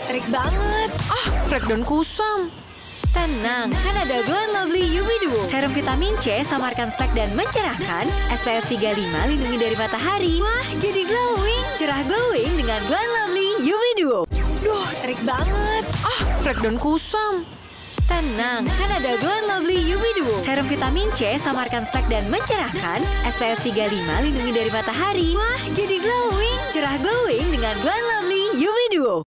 terik banget. Flek dan kusam. Tenang, kan ada Glow & Lovely UV Duo. Serum vitamin C samarkan flek dan mencerahkan. SPF 35 lindungi dari matahari. Wah, jadi glowing. Cerah glowing dengan Glow & Lovely UV Duo. Duh, Terik banget. Flek dan kusam. Tenang, kan ada Glow & Lovely UV Duo. Serum vitamin C samarkan flek dan mencerahkan. SPF 35 lindungi dari matahari. Wah, jadi glowing. Cerah glowing dengan Glow & Lovely UV Duo.